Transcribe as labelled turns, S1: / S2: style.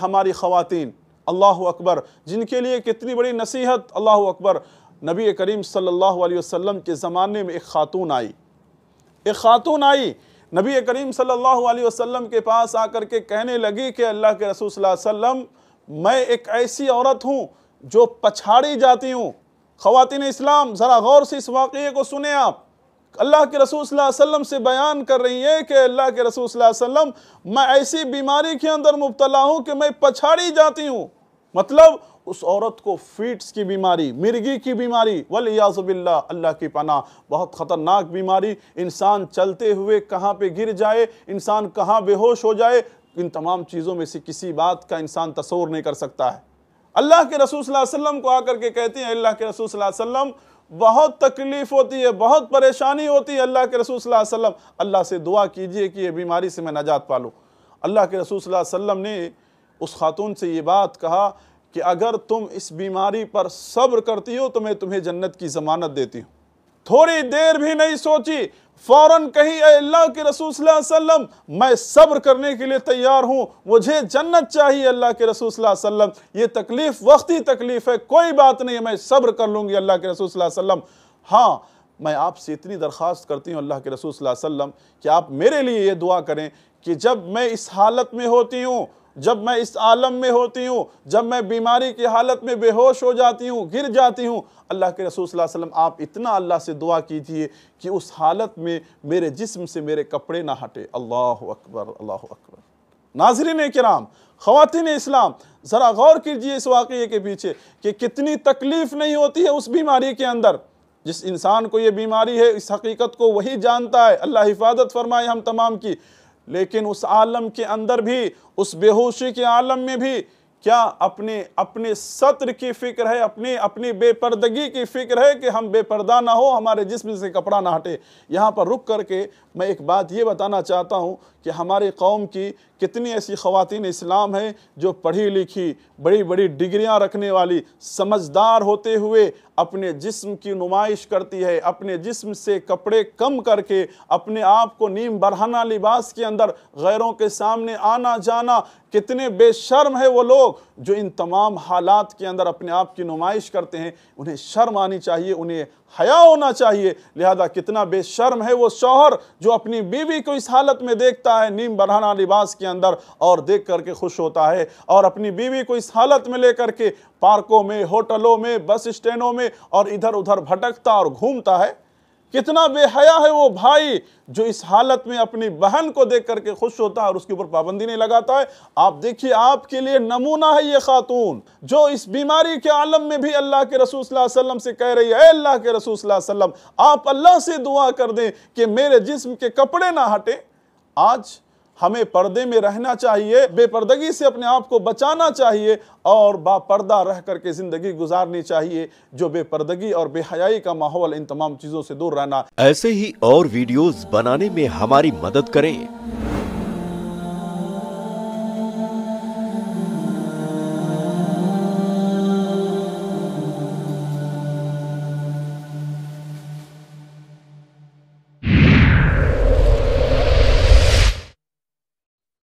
S1: हमारी ख़वातीन, अल्लाहु अकबर, जिनके लिए कितनी बड़ी नसीहत, अल्लाहु अकबर। नबी करीम सल्लल्लाहु अलैहि वसल्लम के ज़माने में एक खातून आई, नबी करीम सल्लल्लाहु अलैहि वसल्लम के पास आकर के कहने लगी कि अल्लाह के रसूल सल्लल्लाहु अलैहि वसल्लम, मैं एक ऐसी औरत हूँ जो पछाड़ी जाती हूँ। ख़वातीन इस्लाम, ज़रा गौर से इस वाक़ये को सुने आप। अल्लाह के रसूल सल्लल्लाहु अलैहि वसल्लम से बयान कर रही है कि अल्लाह के रसूल सल्लल्लाहु अलैहि वसल्लम, मैं ऐसी बीमारी के अंदर मुब्तला हूँ कि मैं पछाड़ी जाती हूँ। मतलब उस औरत को फीट्स की बीमारी, मिर्गी की बीमारी, वलियाज़ु बिल्लाह, अल्लाह की पनाह, बहुत ख़तरनाक बीमारी। इंसान चलते हुए कहाँ पे गिर जाए, इंसान कहाँ बेहोश हो जाए, इन तमाम चीज़ों में से किसी बात का इंसान तस्वुर नहीं कर सकता है। अल्लाह के रसूल सल्लल्लाहु अलैहि वसल्लम को आकर के कहती हैं, अल्लाह के रसूल सल्लल्लाहु अलैहि वसल्लम, बहुत तकलीफ होती है, बहुत परेशानी होती है, अल्लाह के रसूल सल्लल्लाहु अलैहि वसल्लम, अल्लाह से दुआ कीजिए कि ये बीमारी से मैं नजात पा लूँ। अल्लाह के रसूल सल्लल्लाहु अलैहि वसल्लम ने उस खातून से ये बात कहा कि अगर तुम इस बीमारी पर सब्र करती हो तो मैं तुम्हें जन्नत की ज़मानत देती हूँ। थोड़ी देर भी नहीं सोची, फौरन कही, अल्लाह के रसूल सल्लल्लाहु अलैहि वसल्लम, मैं सब्र करने के लिए तैयार हूँ, मुझे जन्नत चाहिए। अल्लाह के रसूल सल्लल्लाहु अलैहि वसल्लम, ये तकलीफ वक्ती तकलीफ है, कोई बात नहीं है, मैं सब्र कर लूँगी। अल्लाह के रसूल सल्लल्लाहु अलैहि वसल्लम, हाँ, मैं आपसे इतनी दरख्वास्त करती हूँ अल्लाह के रसूल सल्लल्लाहु अलैहि वसल्लम कि आप मेरे लिए ये दुआ करें कि जब मैं इस हालत में होती हूँ, जब मैं इस आलम में होती हूँ, जब मैं बीमारी की हालत में बेहोश हो जाती हूँ, गिर जाती हूँ, अल्लाह के रसूल सल्लल्लाहु अलैहि वसल्लम, आप इतना अल्लाह से दुआ कीजिए कि उस हालत में मेरे जिस्म से मेरे कपड़े ना हटे। अल्लाहु अकबर, अल्लाहु अकबर। नाज़रीन किराम, ख़वातीन इस्लाम, ज़रा गौर कीजिए इस वाक़ये के पीछे कि कितनी तकलीफ़ नहीं होती है उस बीमारी के अंदर। जिस इंसान को ये बीमारी है, इस हकीकत को वही जानता है, अल्लाह हिफाजत फरमाए हम तमाम की। लेकिन उस आलम के अंदर भी, उस बेहोशी के आलम में भी क्या अपने सत्र की फ़िक्र है, अपनी बेपर्दगी की फ़िक्र है कि हम बेपर्दा ना हो, हमारे जिस्म से कपड़ा ना हटे। यहाँ पर रुक करके मैं एक बात ये बताना चाहता हूँ कि हमारे कौम की कितनी ऐसी ख़वातीन इस्लाम हैं जो पढ़ी लिखी, बड़ी बड़ी डिग्रियाँ रखने वाली, समझदार होते हुए अपने जिस्म की नुमाइश करती है, अपने जिस्म से कपड़े कम करके अपने आप को नीम बरहना लिबास के अंदर गैरों के सामने आना जाना। कितने बेशर्म है वो लोग जो इन तमाम हालात के अंदर अपने आप की नुमाइश करते हैं। उन्हें शर्म आनी चाहिए, उन्हें हया होना चाहिए। लिहाजा कितना बेशर्म है वो शौहर जो अपनी बीवी को इस हालत में देखता है, नीम बरहना लिबास के अंदर, और देख करके खुश होता है, और अपनी बीवी को इस हालत में लेकर के पार्कों में, होटलों में, बस स्टैंडों में और इधर उधर भटकता और घूमता है। कितना बेहया है वो भाई जो इस हालत में अपनी बहन को देख करके खुश होता है और उसके ऊपर पाबंदी नहीं लगाता है। आप देखिए, आपके लिए नमूना है ये खातून जो इस बीमारी के आलम में भी अल्लाह के रसूल सल्लल्लाहु अलैहि वसल्लम से कह रही है, अल्लाह के रसूल सल्लल्लाहु अलैहि वसल्लम, आप अल्लाह से दुआ कर दें कि मेरे जिस्म के कपड़े ना हटे। आज हमें पर्दे में रहना चाहिए, बेपर्दगी से अपने आप को बचाना चाहिए और बापर्दा रह करके ज़िंदगी गुजारनी चाहिए। जो बेपर्दगी और बेहयाई का माहौल, इन तमाम चीज़ों से दूर रहना।
S2: ऐसे ही और वीडियोस बनाने में हमारी मदद करें।